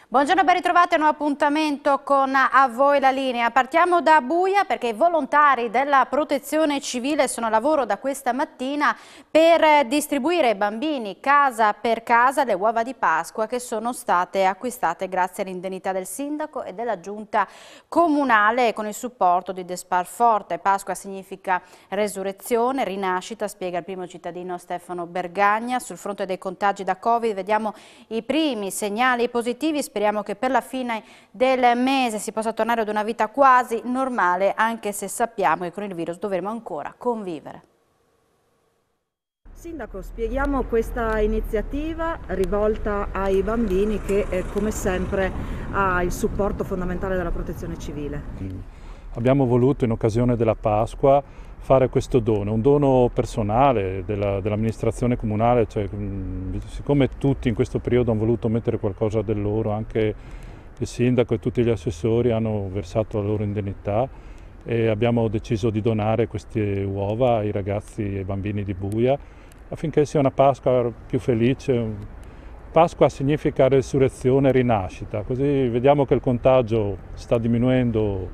Buongiorno, ben ritrovati a un nuovo appuntamento con A Voi la Linea. Partiamo da Buia perché i volontari della Protezione Civile sono a lavoro da questa mattina per distribuire ai bambini casa per casa le uova di Pasqua che sono state acquistate grazie all'indennità del sindaco e della giunta comunale con il supporto di Despar Forte. Pasqua significa resurrezione, rinascita, spiega il primo cittadino Stefano Bergagna. Sul fronte dei contagi da Covid vediamo i primi segnali positivi. Speriamo che per la fine del mese si possa tornare ad una vita quasi normale, anche se sappiamo che con il virus dovremo ancora convivere. Sindaco, spieghiamo questa iniziativa rivolta ai bambini che, come sempre, ha il supporto fondamentale della Protezione Civile. Abbiamo voluto, in occasione della Pasqua, fare questo dono, un dono personale dell'amministrazione comunale, cioè, siccome tutti in questo periodo hanno voluto mettere qualcosa del loro, anche il sindaco e tutti gli assessori hanno versato la loro indennità e abbiamo deciso di donare queste uova ai ragazzi e ai bambini di Buia affinché sia una Pasqua più felice. Pasqua significa resurrezione e rinascita, così vediamo che il contagio sta diminuendo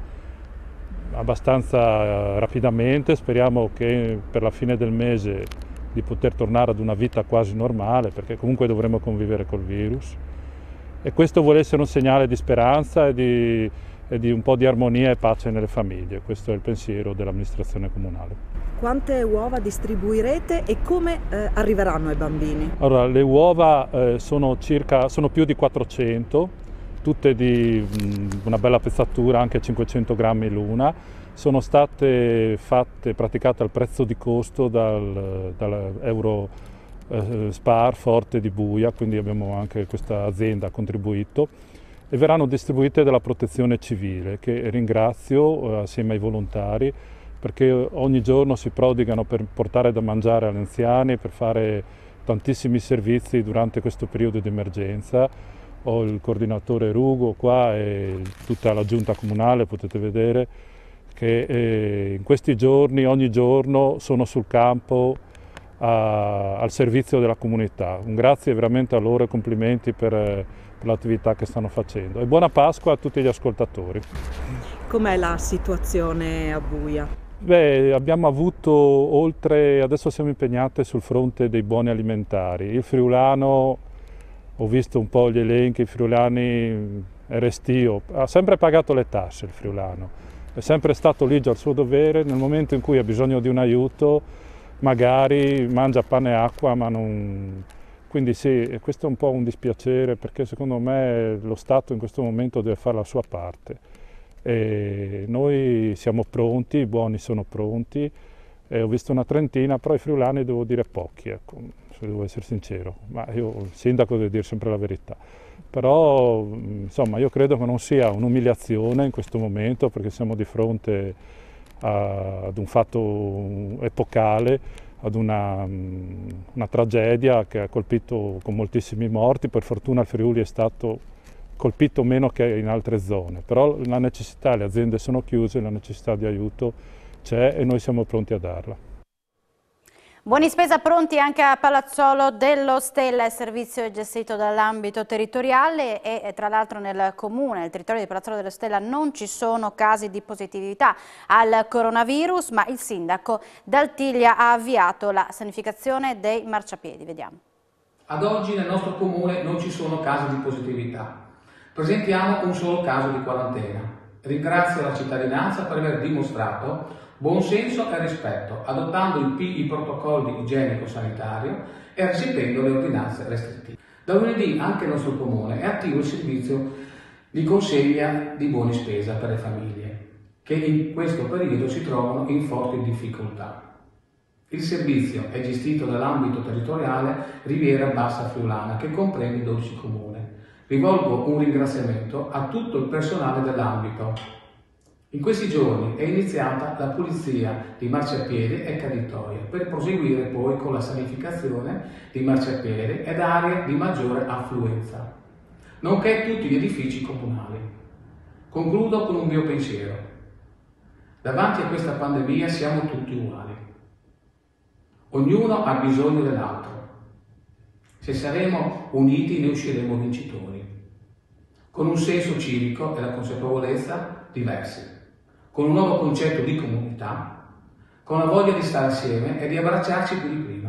abbastanza rapidamente. Speriamo che per la fine del mese di poter tornare ad una vita quasi normale, perché comunque dovremo convivere col virus, e questo vuole essere un segnale di speranza e di un po' di armonia e pace nelle famiglie. Questo è il pensiero dell'amministrazione comunale. Quante uova distribuirete e come arriveranno ai bambini? Allora, le uova sono più di 400, tutte di una bella pezzatura, anche 500 grammi l'una. Sono state praticate al prezzo di costo dall'Euro Spar Forte di Buia, quindi abbiamo anche questa azienda ha contribuito, e verranno distribuite dalla Protezione Civile, che ringrazio assieme ai volontari, perché ogni giorno si prodigano per portare da mangiare agli anziani, per fare tantissimi servizi durante questo periodo di emergenza. Ho il coordinatore Rugo qua e tutta la giunta comunale, potete vedere che in questi giorni, ogni giorno, sono sul campo al servizio della comunità. Un grazie veramente a loro e complimenti per l'attività che stanno facendo. E buona Pasqua a tutti gli ascoltatori. Com'è la situazione a Buia? Beh, abbiamo avuto adesso siamo impegnati sul fronte dei buoni alimentari. Il friulano, ho visto un po' gli elenchi, i friulani, Restio, ha sempre pagato le tasse il friulano, è sempre stato lì già al suo dovere, nel momento in cui ha bisogno di un aiuto magari mangia pane e acqua, ma non... Quindi sì, questo è un po' un dispiacere, perché secondo me lo Stato in questo momento deve fare la sua parte. E noi siamo pronti, i buoni sono pronti, ho visto una trentina, però i friulani devo dire pochi, ecco, se devo essere sincero, ma io, il sindaco, deve dire sempre la verità. Però insomma io credo che non sia un'umiliazione in questo momento, perché siamo di fronte ad un fatto epocale, ad una tragedia che ha colpito con moltissimi morti. Per fortuna il Friuli è stato colpito meno che in altre zone, però la necessità, le aziende sono chiuse, la necessità di aiuto c'è e noi siamo pronti a darla. Buoni spesa pronti anche a Palazzolo dello Stella, il servizio è gestito dall'ambito territoriale e tra l'altro nel comune, nel territorio di Palazzolo dello Stella non ci sono casi di positività al coronavirus, ma il sindaco D'Altiglia ha avviato la sanificazione dei marciapiedi. Vediamo. Ad oggi nel nostro comune non ci sono casi di positività. Presentiamo un solo caso di quarantena. Ringrazio la cittadinanza per aver dimostrato buon senso e rispetto, adottando i protocolli igienico-sanitario e recependo le ordinanze restrittive. Da lunedì anche il nostro comune è attivo il servizio di consegna di buoni spesa per le famiglie, che in questo periodo si trovano in forti difficoltà. Il servizio è gestito dall'ambito territoriale Riviera Bassa Friulana, che comprende 12 comuni. Rivolgo un ringraziamento a tutto il personale dell'ambito. In questi giorni è iniziata la pulizia di marciapiede e caditoie per proseguire poi con la sanificazione di marciapiede ed aree di maggiore affluenza, nonché tutti gli edifici comunali. Concludo con un mio pensiero. Davanti a questa pandemia siamo tutti uguali. Ognuno ha bisogno dell'altro. Se saremo uniti ne usciremo vincitori. con un senso civico e la consapevolezza diversi, con un nuovo concetto di comunità, con la voglia di stare assieme e di abbracciarci più di prima.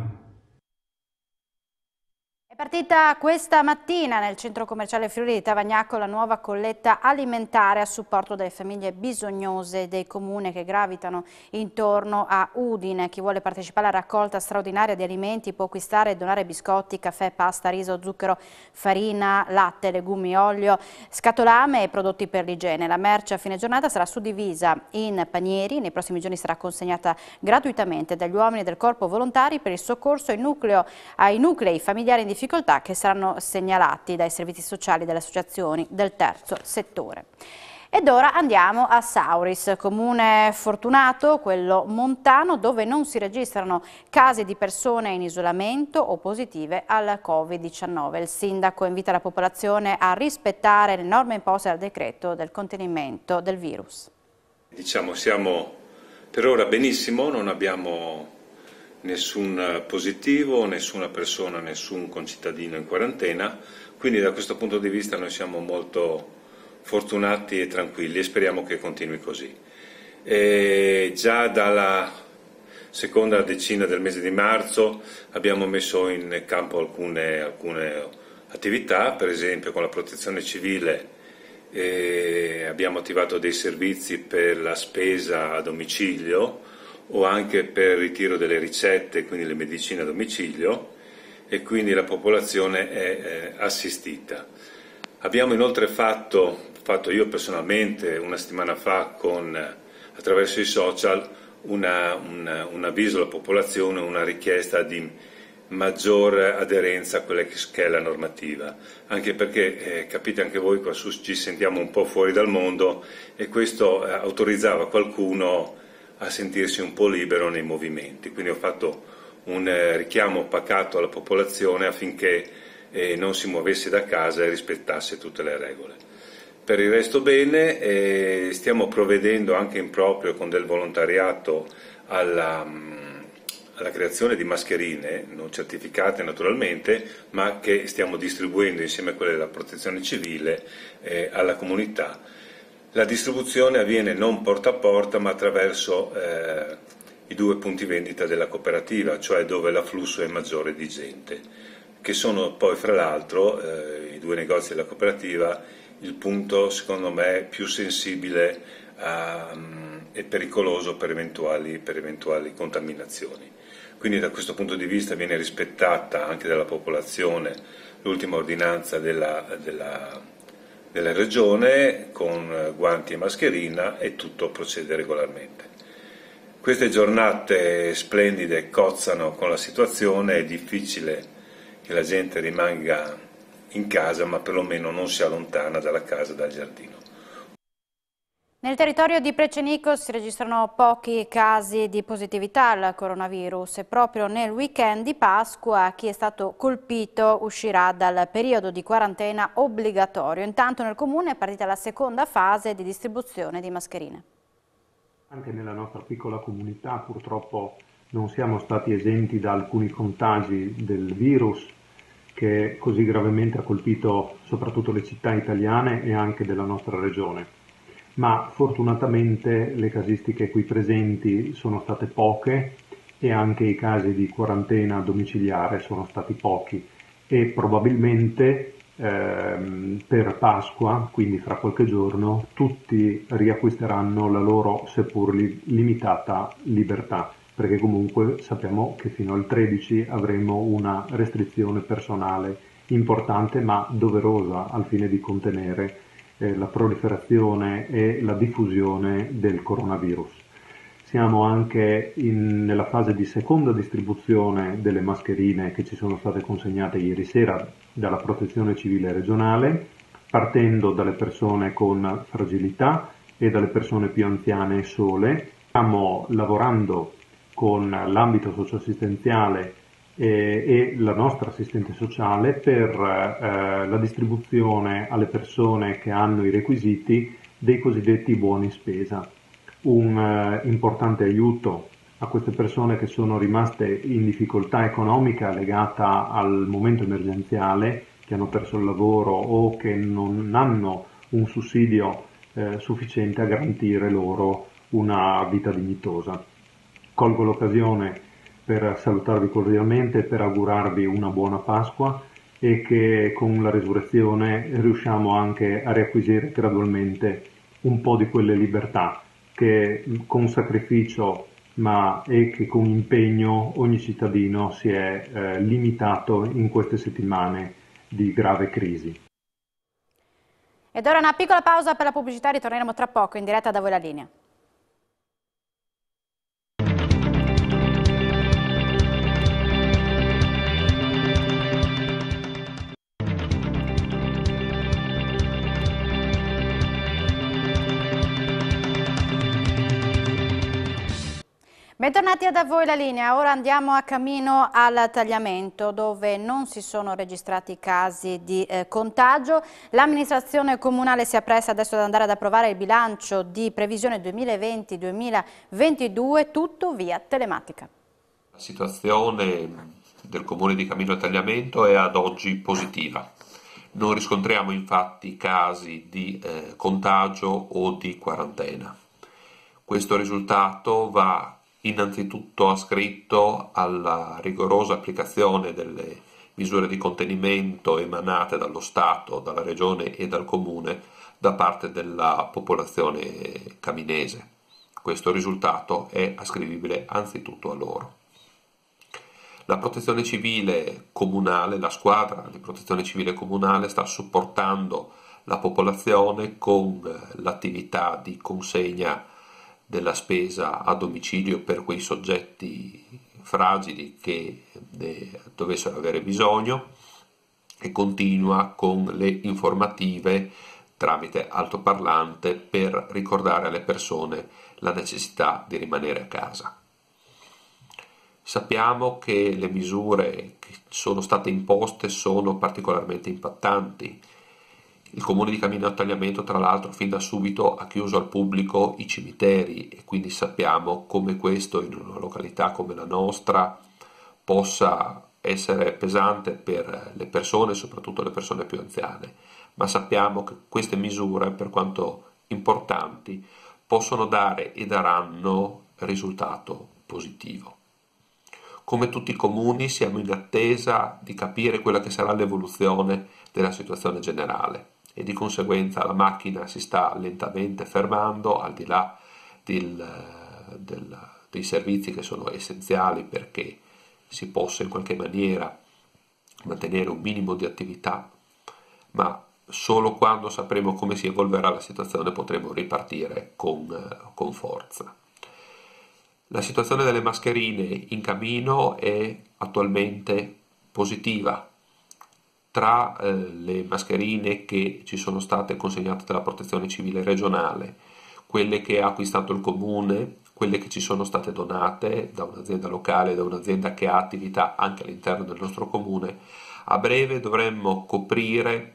È partita questa mattina nel centro commerciale Friuli di Tavagnacco la nuova colletta alimentare a supporto delle famiglie bisognose dei comuni che gravitano intorno a Udine. Chi vuole partecipare alla raccolta straordinaria di alimenti può acquistare e donare biscotti, caffè, pasta, riso, zucchero, farina, latte, legumi, olio, scatolame e prodotti per l'igiene. La merce a fine giornata sarà suddivisa in panieri, nei prossimi giorni sarà consegnata gratuitamente dagli uomini del Corpo Volontari per il soccorso ai nuclei familiari in difficoltà che saranno segnalati dai servizi sociali delle associazioni del terzo settore. Ed ora andiamo a Sauris, comune fortunato, quello montano, dove non si registrano casi di persone in isolamento o positive al Covid-19. Il sindaco invita la popolazione a rispettare le norme imposte dal decreto del contenimento del virus. Diciamo, siamo per ora benissimo, non abbiamo nessun positivo, nessuna persona, nessun concittadino in quarantena, quindi da questo punto di vista noi siamo molto fortunati e tranquilli e speriamo che continui così. Già dalla seconda decina del mese di marzo abbiamo messo in campo alcune attività, per esempio con la protezione civile abbiamo attivato dei servizi per la spesa a domicilio o anche per il ritiro delle ricette, quindi le medicine a domicilio, e quindi la popolazione è assistita. Abbiamo inoltre fatto io personalmente una settimana fa attraverso i social un avviso alla popolazione, una richiesta di maggior aderenza a quella che è la normativa, anche perché capite anche voi, qua su ci sentiamo un po' fuori dal mondo e questo autorizzava qualcuno a sentirsi un po' libero nei movimenti, quindi ho fatto un richiamo pacato alla popolazione affinché non si muovesse da casa e rispettasse tutte le regole. Per il resto bene, stiamo provvedendo anche in proprio con del volontariato alla creazione di mascherine, non certificate naturalmente, ma che stiamo distribuendo insieme a quelle della protezione civile alla comunità. La distribuzione avviene non porta a porta ma attraverso i 2 punti vendita della cooperativa, cioè dove l'afflusso è maggiore di gente, che sono poi fra l'altro i 2 negozi della cooperativa il punto secondo me più sensibile e pericoloso per eventuali contaminazioni. Quindi da questo punto di vista viene rispettata anche dalla popolazione l'ultima ordinanza della regione con guanti e mascherina e tutto procede regolarmente. Queste giornate splendide cozzano con la situazione, è difficile che la gente rimanga in casa ma perlomeno non si allontana dalla casa, dal giardino. Nel territorio di Precenico si registrano pochi casi di positività al coronavirus e proprio nel weekend di Pasqua chi è stato colpito uscirà dal periodo di quarantena obbligatorio. Intanto nel comune è partita la seconda fase di distribuzione di mascherine. Anche nella nostra piccola comunità purtroppo non siamo stati esenti da alcuni contagi del virus che così gravemente ha colpito soprattutto le città italiane e anche della nostra regione. Ma fortunatamente le casistiche qui presenti sono state poche e anche i casi di quarantena domiciliare sono stati pochi e probabilmente per Pasqua, quindi fra qualche giorno, tutti riacquisteranno la loro seppur limitata libertà, perché comunque sappiamo che fino al 13 avremo una restrizione personale importante ma doverosa al fine di contenere la proliferazione e la diffusione del coronavirus. Siamo anche nella fase di seconda distribuzione delle mascherine che ci sono state consegnate ieri sera dalla Protezione Civile regionale, partendo dalle persone con fragilità e dalle persone più anziane sole. Stiamo lavorando con l'ambito socioassistenziale e la nostra assistente sociale per la distribuzione alle persone che hanno i requisiti dei cosiddetti buoni spesa. Un importante aiuto a queste persone che sono rimaste in difficoltà economica legata al momento emergenziale che hanno perso il lavoro o che non hanno un sussidio sufficiente a garantire loro una vita dignitosa. Colgo l'occasione per salutarvi cordialmente e per augurarvi una buona Pasqua e che con la resurrezione riusciamo anche a riacquisire gradualmente un po' di quelle libertà che con sacrificio e che con impegno ogni cittadino si è limitato in queste settimane di grave crisi. Ed ora una piccola pausa per la pubblicità, ritorneremo tra poco in diretta da Voi la Linea. Bentornati a Voi la Linea, ora andiamo a cammino al Tagliamento dove non si sono registrati casi di contagio. L'amministrazione comunale si appresta adesso ad andare ad approvare il bilancio di previsione 2020-2022, tutto via telematica. La situazione del comune di Cammino al Tagliamento è ad oggi positiva. Non riscontriamo infatti casi di contagio o di quarantena. Questo risultato va innanzitutto ascritto alla rigorosa applicazione delle misure di contenimento emanate dallo Stato, dalla Regione e dal Comune da parte della popolazione caminese. Questo risultato è ascrivibile anzitutto a loro. La Protezione Civile Comunale, la squadra di Protezione Civile Comunale sta supportando la popolazione con l'attività di consegna della spesa a domicilio per quei soggetti fragili che ne dovessero avere bisogno e continua con le informative tramite altoparlante per ricordare alle persone la necessità di rimanere a casa. Sappiamo che le misure che sono state imposte sono particolarmente impattanti. Il comune di Cammino al Tagliamento, tra l'altro, fin da subito ha chiuso al pubblico i cimiteri e quindi sappiamo come questo in una località come la nostra possa essere pesante per le persone, soprattutto le persone più anziane, ma sappiamo che queste misure, per quanto importanti, possono dare e daranno risultato positivo. Come tutti i comuni siamo in attesa di capire quella che sarà l'evoluzione della situazione generale e di conseguenza la macchina si sta lentamente fermando al di là dei servizi che sono essenziali perché si possa in qualche maniera mantenere un minimo di attività, ma solo quando sapremo come si evolverà la situazione potremo ripartire con forza. La situazione delle mascherine in cammino è attualmente positiva. Tra le mascherine che ci sono state consegnate dalla Protezione Civile regionale, quelle che ha acquistato il comune, quelle che ci sono state donate da un'azienda locale, da un'azienda che ha attività anche all'interno del nostro comune, a breve dovremmo coprire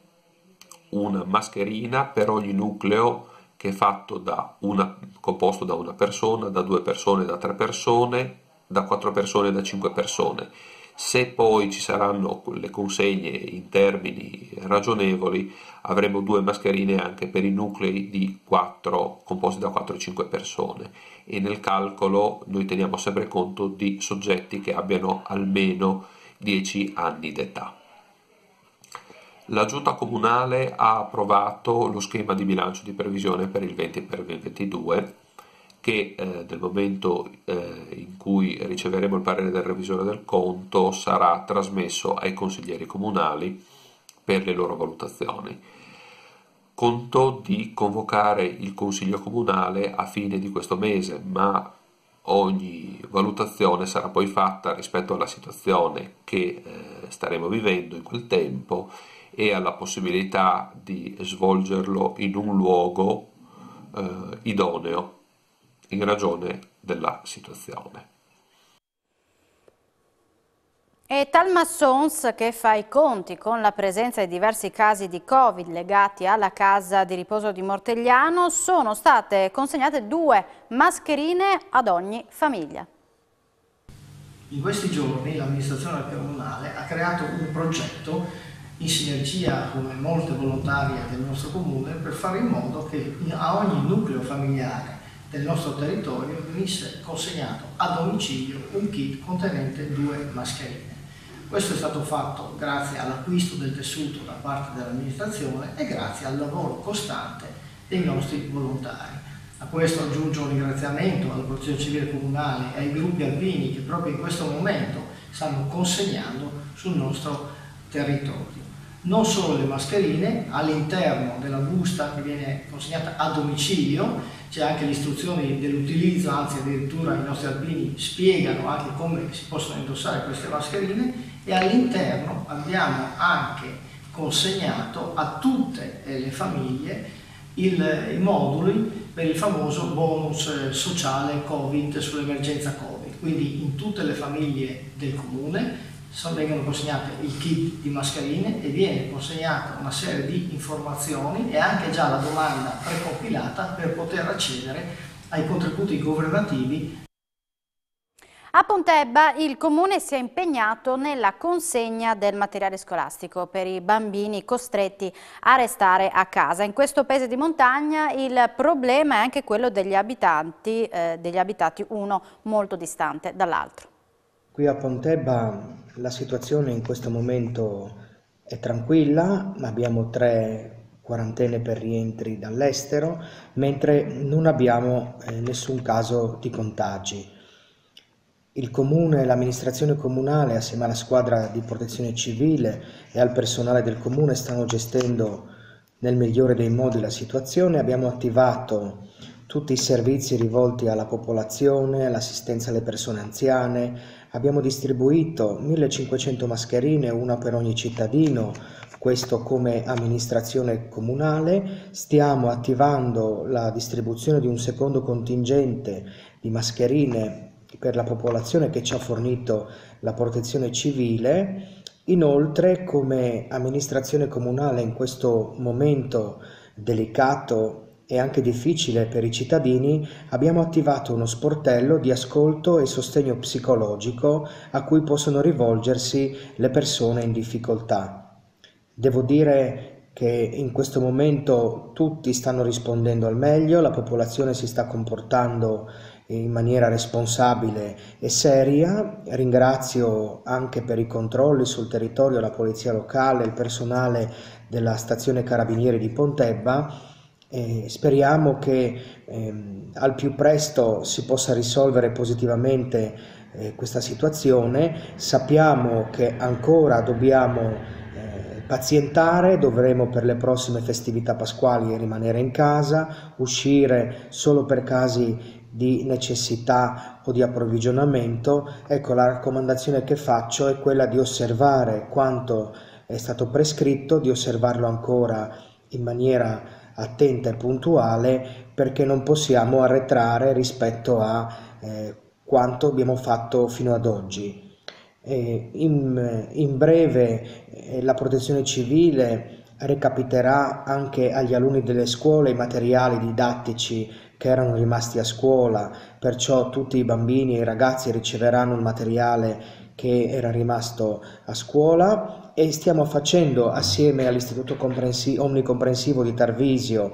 una mascherina per ogni nucleo che è fatto composto da una persona, da 2 persone, da 3 persone, da 4 persone, da 5 persone. Se poi ci saranno le consegne in termini ragionevoli, avremo 2 mascherine anche per i nuclei composti da 4-5 persone e nel calcolo noi teniamo sempre conto di soggetti che abbiano almeno 10 anni d'età. La Giunta Comunale ha approvato lo schema di bilancio di previsione per il 20 e per il 2022 che nel momento in cui riceveremo il parere del revisore del conto sarà trasmesso ai consiglieri comunali per le loro valutazioni. Conto di convocare il consiglio comunale a fine di questo mese, ma ogni valutazione sarà poi fatta rispetto alla situazione che staremo vivendo in quel tempo e alla possibilità di svolgerlo in un luogo idoneo in ragione della situazione. E Talmassons, che fa i conti con la presenza di diversi casi di Covid legati alla casa di riposo di Mortegliano, sono state consegnate 2 mascherine ad ogni famiglia. In questi giorni l'amministrazione comunale ha creato un progetto in sinergia con le molte volontarie del nostro comune, per fare in modo che a ogni nucleo familiare del nostro territorio venisse consegnato a domicilio un kit contenente 2 mascherine. Questo è stato fatto grazie all'acquisto del tessuto da parte dell'amministrazione e grazie al lavoro costante dei nostri volontari. A questo aggiungo un ringraziamento alla Protezione Civile Comunale e ai gruppi alpini che proprio in questo momento stanno consegnando sul nostro territorio. Non solo le mascherine, all'interno della busta che viene consegnata a domicilio c'è anche le istruzioni dell'utilizzo, anzi addirittura i nostri alpini spiegano anche come si possono indossare queste mascherine, e all'interno abbiamo anche consegnato a tutte le famiglie i moduli per il famoso bonus sociale Covid sull'emergenza Covid. Quindi in tutte le famiglie del comune vengono consegnate il kit di mascherine e viene consegnata una serie di informazioni e anche già la domanda precompilata per poter accedere ai contributi governativi. A Pontebba il Comune si è impegnato nella consegna del materiale scolastico per i bambini costretti a restare a casa. In questo paese di montagna il problema è anche quello degli abitati uno molto distante dall'altro. Qui a Pontebba la situazione in questo momento è tranquilla, abbiamo 3 quarantene per rientri dall'estero, mentre non abbiamo nessun caso di contagi. Il Comune e l'amministrazione comunale, assieme alla squadra di protezione civile e al personale del Comune, stanno gestendo nel migliore dei modi la situazione. Abbiamo attivato tutti i servizi rivolti alla popolazione, all'assistenza alle persone anziane. Abbiamo distribuito 1500 mascherine, una per ogni cittadino, questo come amministrazione comunale. Stiamo attivando la distribuzione di un secondo contingente di mascherine per la popolazione che ci ha fornito la protezione civile. Inoltre, come amministrazione comunale in questo momento delicato e anche difficile per i cittadini, abbiamo attivato uno sportello di ascolto e sostegno psicologico a cui possono rivolgersi le persone in difficoltà. Devo dire che in questo momento tutti stanno rispondendo al meglio, la popolazione si sta comportando in maniera responsabile e seria. Ringrazio anche per i controlli sul territorio la polizia locale, il personale della stazione Carabinieri di Pontebba. Speriamo che al più presto si possa risolvere positivamente questa situazione. Sappiamo che ancora dobbiamo pazientare, dovremo per le prossime festività pasquali rimanere in casa, uscire solo per casi di necessità o di approvvigionamento. Ecco, la raccomandazione che faccio è quella di osservare quanto è stato prescritto, di osservarlo ancora in maniera attenta e puntuale, perché non possiamo arretrare rispetto a quanto abbiamo fatto fino ad oggi. In breve la protezione civile recapiterà anche agli alunni delle scuole i materiali didattici che erano rimasti a scuola, perciò tutti i bambini e i ragazzi riceveranno il materiale che era rimasto a scuola, e stiamo facendo assieme all'Istituto Omnicomprensivo di Tarvisio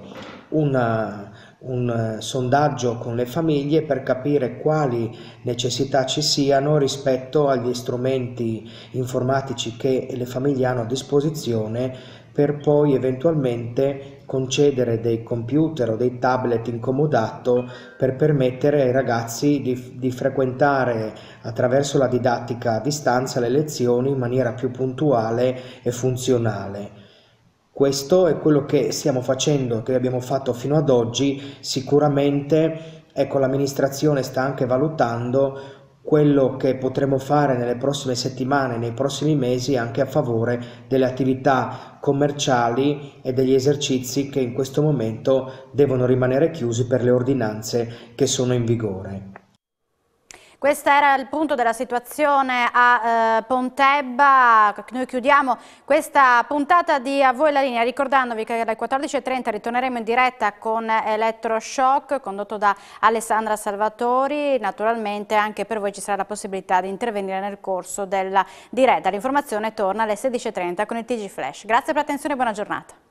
un sondaggio con le famiglie per capire quali necessità ci siano rispetto agli strumenti informatici che le famiglie hanno a disposizione, per poi eventualmente concedere dei computer o dei tablet in comodato per permettere ai ragazzi di frequentare attraverso la didattica a distanza le lezioni in maniera più puntuale e funzionale. Questo è quello che stiamo facendo, che abbiamo fatto fino ad oggi. Sicuramente, ecco, l'amministrazione sta anche valutando quello che potremo fare nelle prossime settimane, nei prossimi mesi, anche a favore delle attività commerciali e degli esercizi che in questo momento devono rimanere chiusi per le ordinanze che sono in vigore. Questo era il punto della situazione a Pontebba. Noi chiudiamo questa puntata di A voi la linea ricordandovi che alle 14:30 ritorneremo in diretta con Elettroshock condotto da Alessandra Salvatori. Naturalmente anche per voi ci sarà la possibilità di intervenire nel corso della diretta. L'informazione torna alle 16:30 con il TG Flash. Grazie per l'attenzione e buona giornata.